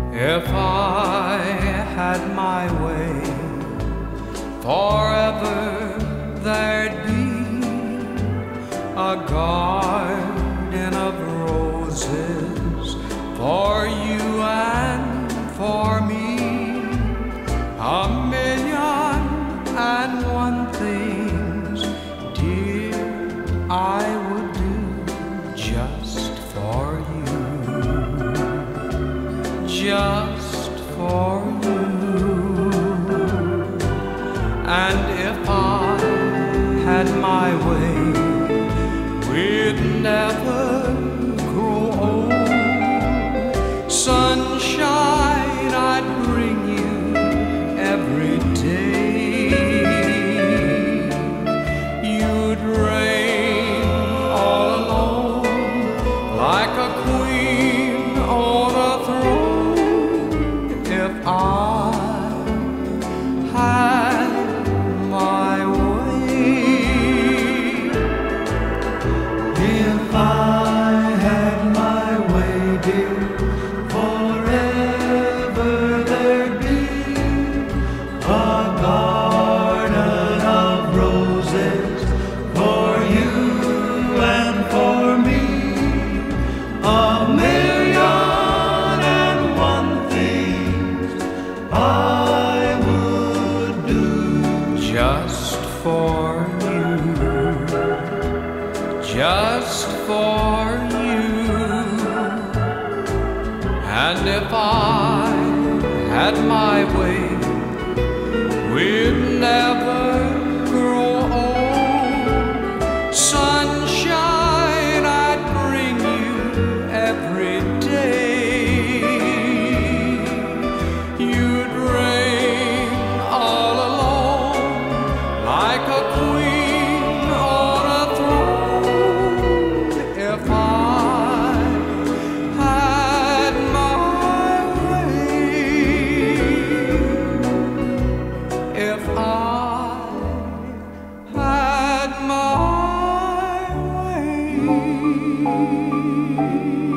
If I had my way, forever there'd be a garden of roses for you and for me. A million and one things, dear, I would do just for you, just for you. And if I had my way, we'd never grow old. Sunshine I'd bring you every day. You'd reign all alone like a queen on a throne. If I had my way, if I had my way, dear, forever there'd be a garden of roses for you and for me. A million and one things I would do just for you, just for you. And if I had my way, we'd never grow old. Sunshine I'd bring you every day. You'd reign all alone like a queen on a throne. If I had my way, if I had my way.